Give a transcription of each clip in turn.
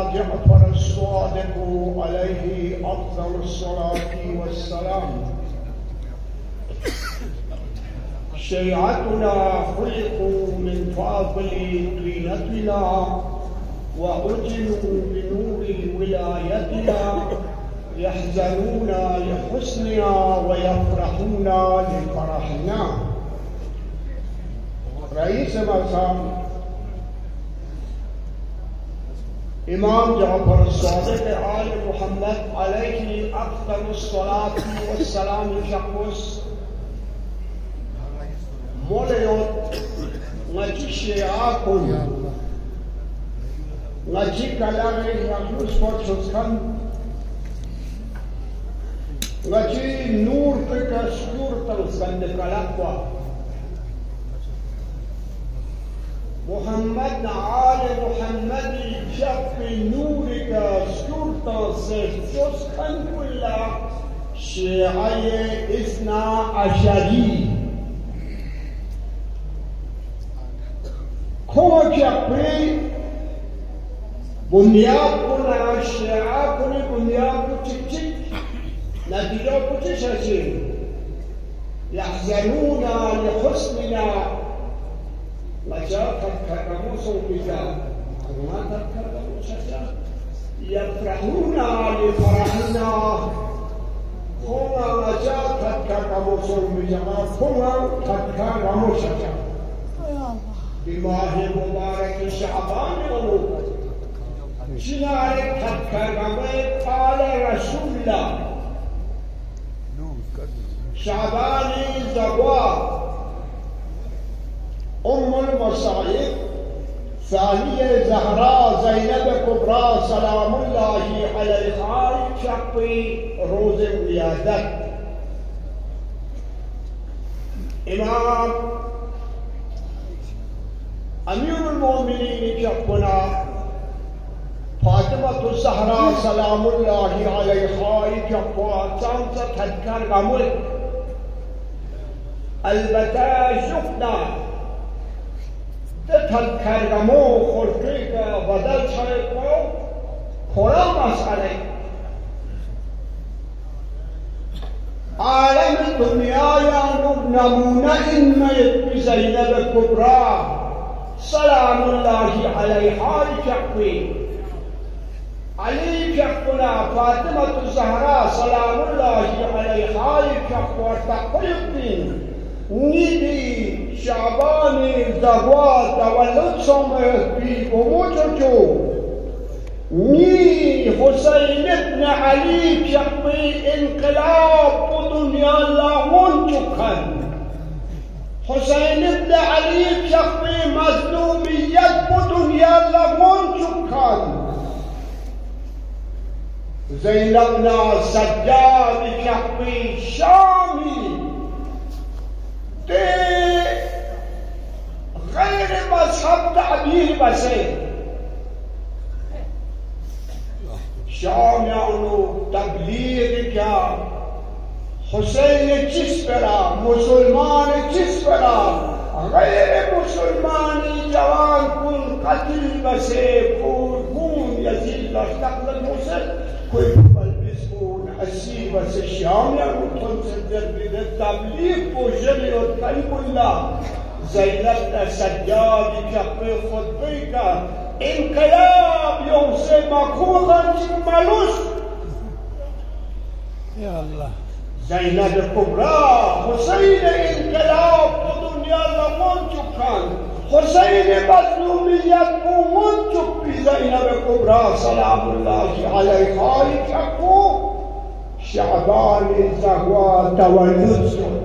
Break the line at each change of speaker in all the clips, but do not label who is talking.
جعفر الصادق عليه أفضل الصلاة والسلام. شيعتنا خلقوا من فاضل طينتنا وأجلوا بنور ولايتنا، يحزنون لحسننا ويفرحون لفرحنا. رئيس مقام إمام جعفر الصادق آل محمد عليه أفضل الصلاة والسلام شخص موليوت ngaji شيعاكم ngaji kalare يخلص فرشوز كان ngaji نور تك شكور تلسند كلاقوا محمد آل محمد شف نورك شكور تلسند كان كلا شيعي إثنا عشري كوجبي بنياد كنا شيعة كنا بنياد كتير نبيلا كتير يحزنون لحسننا وجاء كرمو صوبيا ما تكرمو شجع يفرحون لفرحنا كنا وجاء كرمو صوبيا كنا كرمو شجع بماه مبارك شعبان شنارك تكرمي قال رسول الله شعباني زبوا أم المصائب ثانية زهراء زينب كبرى سلام الله عليها شقي روز ولادت إمام أمير المؤمنين جبنا فاطمة الزهراء سلام الله عليها جبوا تانسة تذكر غمول البتا شفنا تذكر غمو خلقك بدل شريكو خلا مسألة عالم الدنيا يانب نمونا إنما يكبي زينب كبرى سلام الله عليها الجقوي علي جقنا فاطمة الزهراء سلام الله عليها الجقوى تقلقين نيدي شعباني زغوات تولد سمه بي وموجوجو ني حسين ابن علي جقوي انقلاب دنيا لاون جكن حسين ابن علي شخصي مظلومية بدنيا لغون شكان زينبنا سجاد شخصي شامي دي غير مذهب تعبير بسيط شام يعني تبلیغ کیا حسین چس پرا مسلمان چس پرا غیر مسلمانی جوان کن قتل بسے خون یزید اشتقل المسل کوئی ملبس کن حسی بسے شام یا کن صدر بید تبلیغ پوشلی و قلب اللہ زینب سجادی کپے خطبی کا انقلاب یوم سے مخوضا ملوش
یا اللہ
زینب کبرا حسین انقلاب تو دنیا لمن چکن حسین مظلومیت کو من چکی زینب کبرا سلام اللہ علیہا چکو شعبان زغوا تولد شد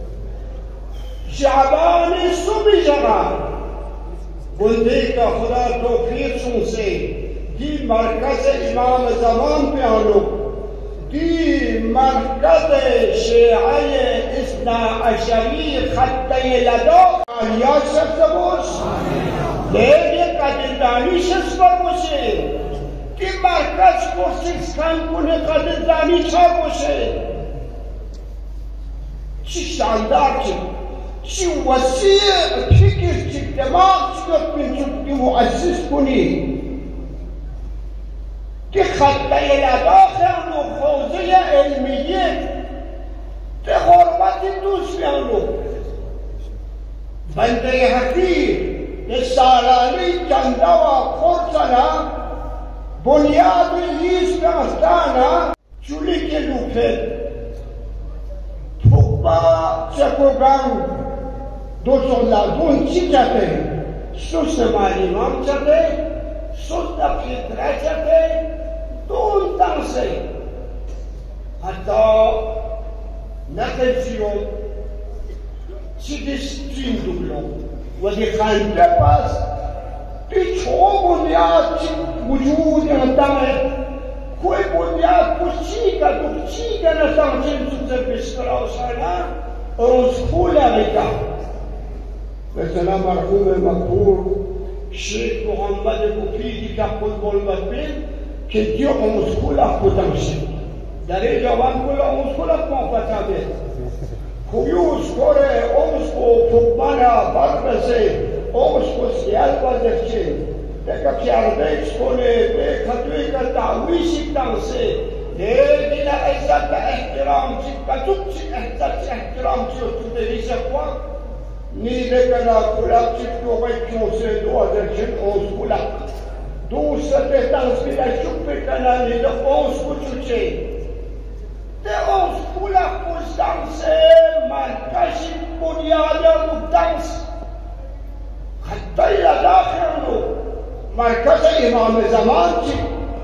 شعبان صبح جگہ بلدے کا خدا توفیق سن سے دی مرکز امام زمان پہ آنو دی مرکز شیعه اثنا عشری خطه لدا آیا شخص باش لیلی قدردانی شخص باشه دی مرکز پرسیز کن کنه قدردانی چه باشه چی شاندار چی وسیع فکر چی دماغ چی من چی مؤسس کنی خطه داخل و حوزه علمیه به غربت دوستیانو بنده حقیر به سالانی جنده و خورسنا بنیاد لیست داستانا چولی که لوپه توبا چکوگان دو سولادون چی چته سوس معلمان چته سوس پیتره چته دون تنسه حتی نخلصیون چی دستین دوبلو و دی خانده پس پیچو بنیاد چی وجود انتامه کوئی بنیاد کچی کا نسان چند سوزه بسکراو سانا اور اس خولا بیتا مثلا مرحوم مقبول شیخ محمد مفیدی که خود بولمد بین که دیو اموز خولا خودم شد در ای جوان کلا اموز خولا کنفتا بید خویوز کوره اموز کو فقمانا بربسه اموز کو سیال بازفچه بکا پیاربیکس کنه بکا دوی که دعویشی تنسه دینا عزت احترام چی کتوب چی عزت احترام چی و تو دریسه خواه نیده کنا کلاب چی تو بای کیوسه دو ازرچن اوز کلاب دوست تنس بیده شکر کنا نیده اوز کچوچه ده اوز کلاب کستانسه مرکشی بنیاده رو تنس حتی داخل رو مرکز امام زمان چی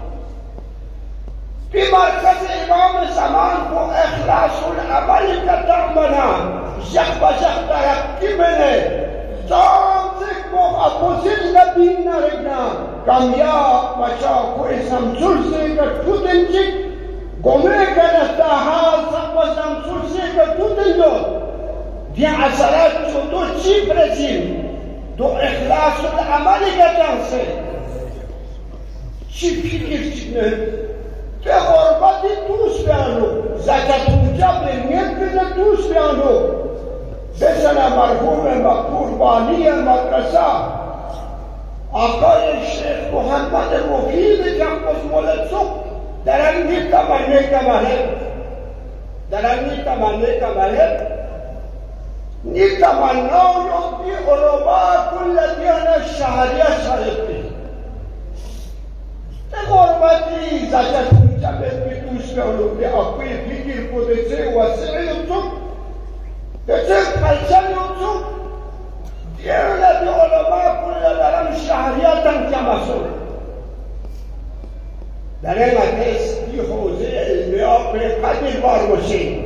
في مركز إمام الزمان کو إخلاص العمل كتمنا جخ ترقبنا تامسك کو أبوزل نبينا رجنا كامياب بچا کو سمسول سے کتوتنجك قومي كانت حال سقوى سمسول سے کتوتنجو دي عشرات دو چی برزيل دو إخلاص العمل كتنسي چی فکر چنه که غربتی دوست بیانو زکت اونجا بینید بینه دوست بیانو بسن مرحوم قربانی مدرسه آقای شیخ محمد مفید جنبش مولدسو درنگی تمنی نیتمناو یوتی علماء کل دیانه شهریه شریفی غربتی زکت اونجا به دوست بیانو به اقوی فکر کدسه وسیعی اونجا بچه پلچن اونجا دیانه بی علماء کل درم شهریه تنکمسون در این مدرس بی حوزه علمی ها به قدر بار باشیم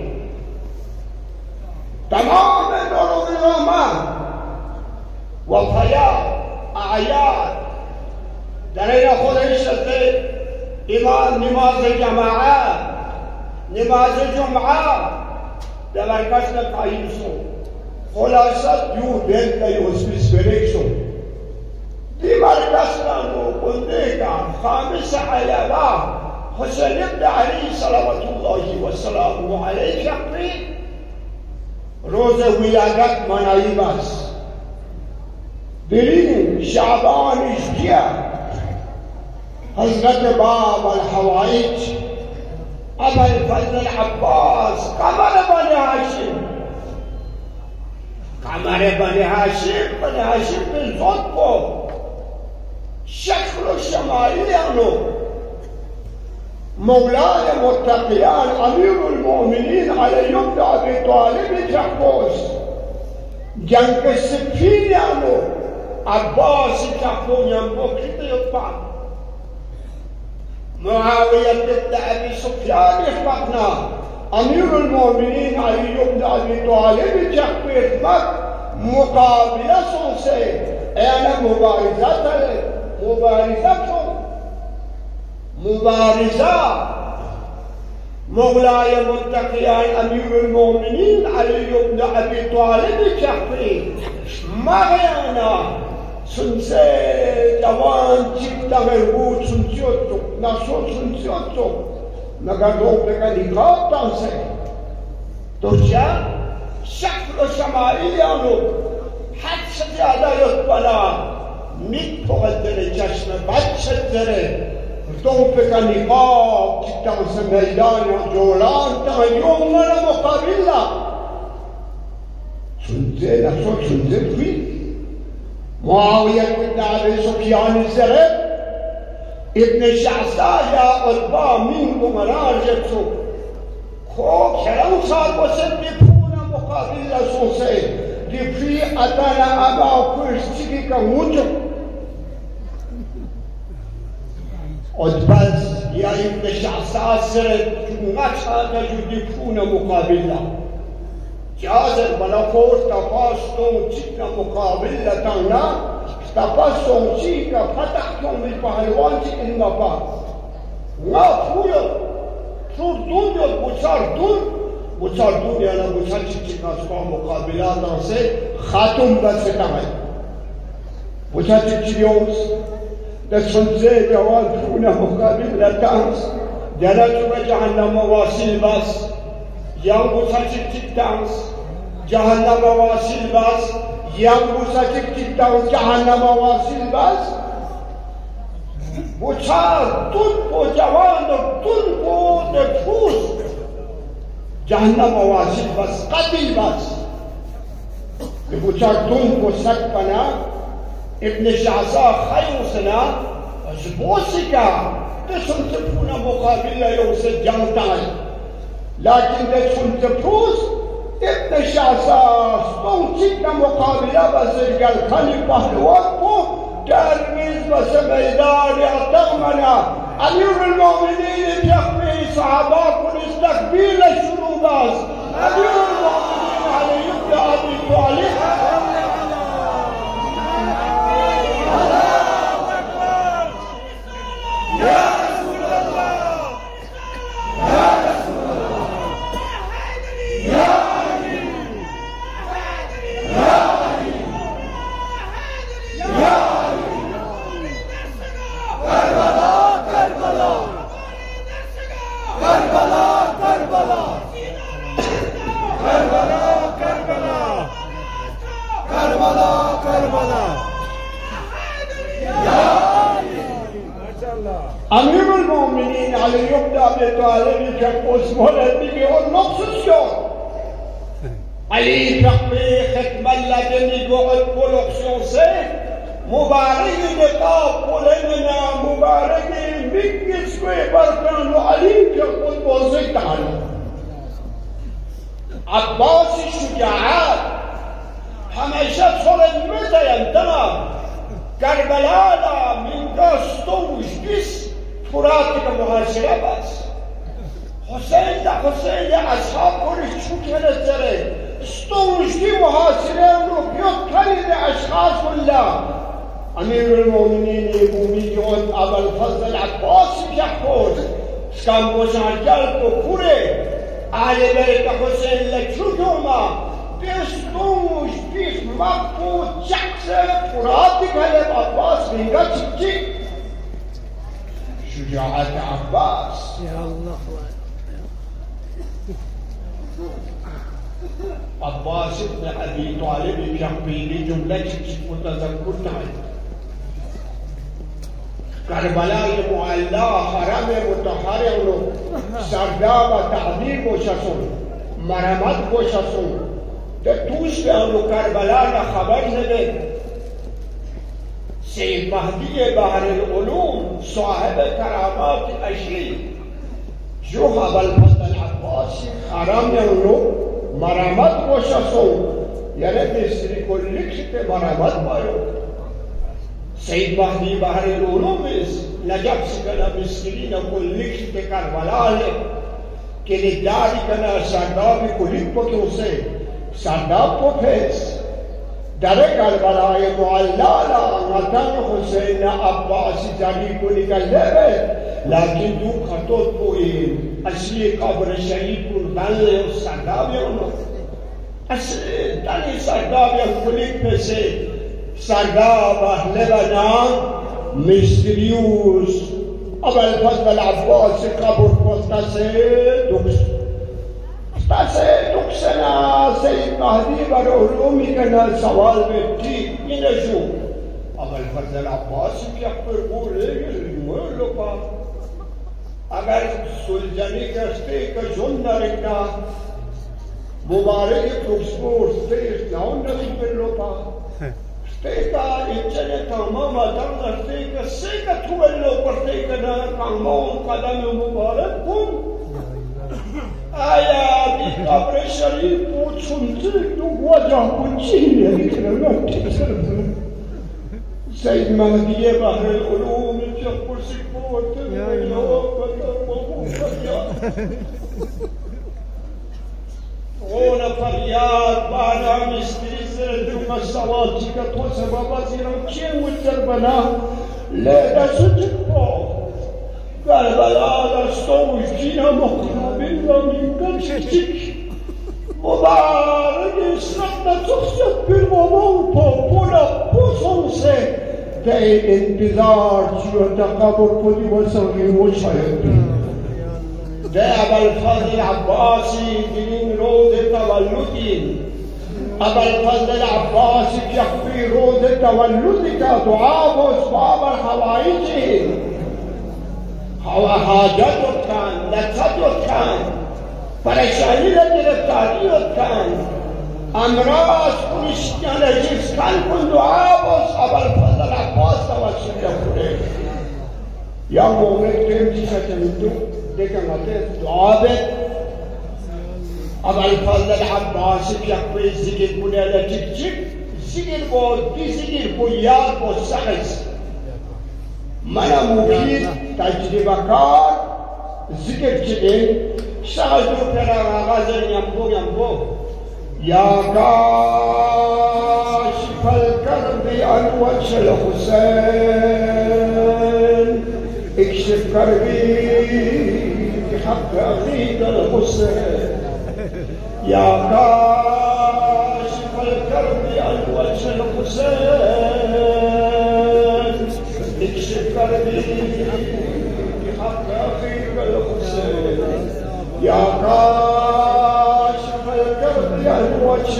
تمام نورانامه وفیات اعیاد در این خودش شده امام نماز جمعه در مرکز تعیین شد خلاصت یو بین که یوسفیس بریک شد دی مرکز نانو بنده کن خامس علیوه حسین ابن علی صلوات الله و سلامه علیه شخصی روز ولادت منایب است بریم شعبان اشتیه حضرت باب الحوائج ابا الفضل العباس قمر بني هاشم بالضبط شكل الشمالي مولاي متقيان امير المؤمنين علي بن ابي طالب جحبوس جنگ السفين عباس جحبون ينبو كده يطبع معاوية بن ابي سفيان يخبرنا امير المؤمنين علي بن ابي طالب جحبوس مقابله سنسي انا مبارزة مولاي متقيان امير المؤمنين علي بن ابي طالب جحبوس مغيانا سنسي جوان جبتا غيبوت سنسيوتو ناسو سنسيوتو نگردوك لگا نقاب تانسي توجه شكل شمائي حد زیاده یطبلا میت بغدر چشم بد شد داره طوفك النقاب تتغس ميدان جولان تغيوم ولا مقابلة شنزل أصول شنزل فيه معاوية بن أبي سفيان الزرق ابن الشعثاء يا أربعة منكم راجعتوا خوب كلام صار وسببونا مقابلة سوسي depuis atana aba kursiki ka mucho odbaz ya ibn sha'sasir ngacha da judifuna muqabila jazar bala force tapasto chika muqabila tana tapasto chika fatahtum bil pahलवान inna ba ngafuyo turdun buchar याना बुझा चिट्ठी का उसका मुकाबला से खातुम बस है बुझा चिट्ठी योस दसुनसे जवान पुना मुकाबला तांस जरा चुका जहन्नम वासिल बस yang बुझा चिट्ठी तांस जहन्नम वासिल बस yang बुझा चिट्ठी तांस जहन्नम वासिल बस बुझा तुन को जवान तुन को दफूस जहन्नम वासिल बस कतिल बस بوشارتون بوسك بنا ابن شعصا خيوسنا زبوسكا تسون تبونا مقابلة يوسف جانتاي لكن تسون تبوس ابن شعصا ستونتنا مقابلة بزرقال خلي بحلوات بو ترميز بس ميدان يعتغمنا أمير المؤمنين بيخبي صحابات ونستقبيل الشروباس أمير المؤمنين علي بن أبي طالب يا رسول الله يا رسول الله يا علي يا علي يا علي كربلاء كربلاء كربلاء كربلاء كربلاء كربلاء كربلاء كربلاء يا أمير المؤمنين علي بن أبي طالب كقوس مولدي والنقص الشوق علي كقبي ختم اللدني وقت بولوكسيون سي مبارك نقاب قولنا مبارك بيكس كوي بركان وعلي كقوس بوزي تعالى عباس الشجاعات همشة صورة متى ينتمى كربلاء من قصدوش بس فراتك محاصرة بس حسين ده أصحاب كل شو كانت ترى استوش دي محاصرة ونبيض كل أشخاص كلها أمير المؤمنين يقوميون أبا الفضل العباس يحفظ كان بوزعجال كوري على بيت حسين لك شو جوما بستوش بيخ مقود شخصة فراتك هذا عباس من قصدي شجاعة عباس يا الله عباس بن أبي طالب يحكي لي جملة متذكرتها كربلاء معلّى حرم متحرر سرداب تعذيب وشسون مرمت وشسون توش بأنه كربلاء خبر نده سيد مهدي بحر العلوم صاحب كرامات أشري جو أبا الفضل العباسي حرام يونو مرمت وشسون يعني مصري كلك شته مرمت بايو سيد مهدي بحر العلوم نجاب سكنا مسكين كلك شته Karbala que le dari kana sardab kulik potose sardab potes dare Karbala muallala ngatan Hussein Abbas jari ko nikalebe lakin du khatot poe asli qabr shahid kurban le sardab yono asli tani sardab kulik pese sardab lebana mysterious أبا الفضل العباس قبر فلتسي دوكسنا سيد مهدي برعلومي كنا سوال بيتي ينجو أبا الفضل العباس يقبر قولي يلمولو अगर सुलझने करते का जोंदा रखना मुबारक प्रोस्पोर स्टेट नाउन नवी पेलोपा स्टेटा इच्छने तमाम आदम स्टेट से का थुएलो पड़ते का ना कामों कदम मुबारक कुम आया दी अपने शरीर को छुंचे तो वजह कुछ ही नहीं करना ठीक से سيد مهدي بحر العلوم الجبر سكوت غونا فرياد بانا مستري سردوم الصلاة جيكا سبابا زيران كين والتربنا لا تسجد قال بلا دستوش جينا مقرابين ومن كنشتك مبارك اسرقنا تخشت بالموت وبولا بوصنسي كأي انتظار شو تقابل كل وسوي وشايب ده أبا الفضل العباسي من روضة تولدين أبا الفضل العباسي يخفي روضة تولدك دعاء واسباب الحوائج حاجتك كان لذتك كان پریشانی گرفتاری کن امراض کنشتن جس کن کن دعا باز اول فضل عباس توسل کنه یا مومن کم چیزا کنیدو دیکن آده دعا بید اول فضل عباس یکوی زیر بونه چک چک زیر بود دی زیر بود یاد بود سخص من مفید تجربه کار ذکر چدین شاهدو پرا غازل ينبو يا كاشف الكرب عن وجه الحسين اكشف كربي بحق اخيك الحسين يا كاشف الكرب عن وجه الحسين اكشف كربي بحق اخيك الحسين يا كاشف الكرب عن وجه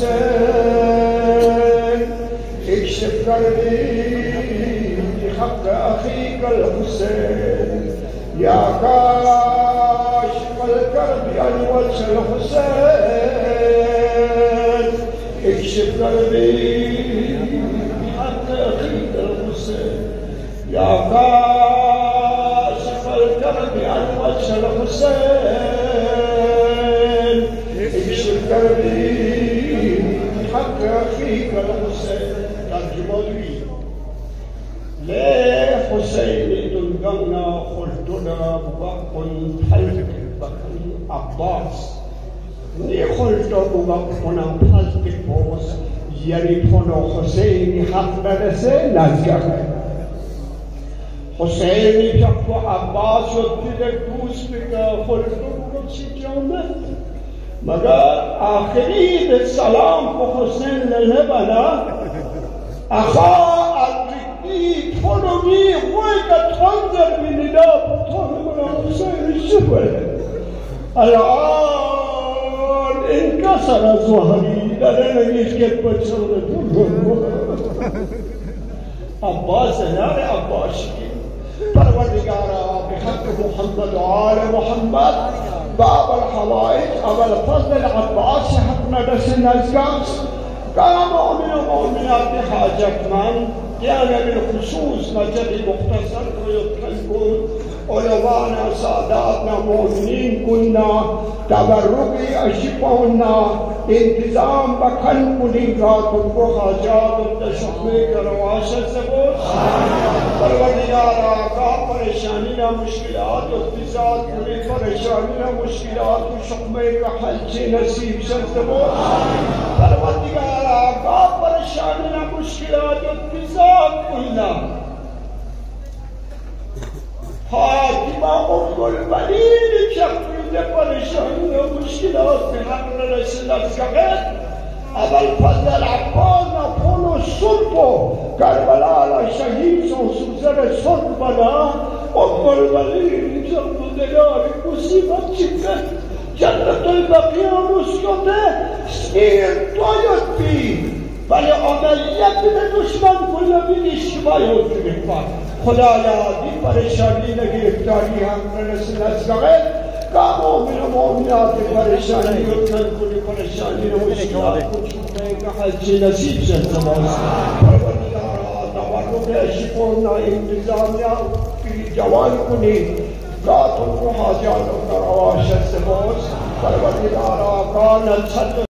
الحسين اكشف كربي بحق اخيك الحسين يا كاشف الكرب عن وجه الحسين اكشف كربي بحق اخيك الحسين يا كاشف الكرب عن وجه الحسين اكشف كربي بحق اخيك الحسين ترجمه لي لا حسين دلقنا خلتنا ببق حلق بقي عباس لي خلت ببقنا حلق بوس يريدنا حسين حق نرسي نزقه حسين جب عباس شد در دوست بگا خلدو چی جامد مگر آخری به سلام کو حسین لنه بنا اخا ادرکی تونوی خوی که تنظر بینیدا بطور من حسین شبه الان انکسر ظهری در نگیش که بچه عباس نار عباسی پروردگارا بحق محمد وآل محمد باب الحوائج اول فضل العباس حقنا دس نزگاس كان مؤمن ومؤمنات حاجت من كان بالخصوص مجد مختصر ويتكلمون علماءنا ساداتنا مؤمنين كنا تبرقي أشفاؤنا انتظام بكل مليقات وحاجات تشخيك رواشة سبور پروردگارا کا پریشانی نہ مشکلات اقتصاد پوری پریشانی نہ مشکلات و شقمے کا حل سے نصیب سرتبو پروردگارا کا پریشانی نہ مشکلات اقتصاد کلنا فاطمہ ام البنین شخص پریشانی نہ مشکلات میں حق رسول اللہ أبا الفضل العباس نقول الصلب كربلاء الشهيد سوسر الصلب بنا أم البنين جنب دلال مصيبة جدا جنة البقيع مسكتة سنين طايت بي بل عمل शरीयत में दुश्मन कुल भी शिवाय हो चुके पास खुदाया दी परेशानी न गिरफ्तारी हम नस्ल गए कामों में मोमियात परेशानी उठन कुल परेशानी न मुश्किल कुछ में कहा ची नसीब से समाज परवरदिगार नवाज़ों के शिफों ना इंतजाम या जवान को नहीं गातों को हाजात और आवाज़ से बहुत परवरदिगार आका न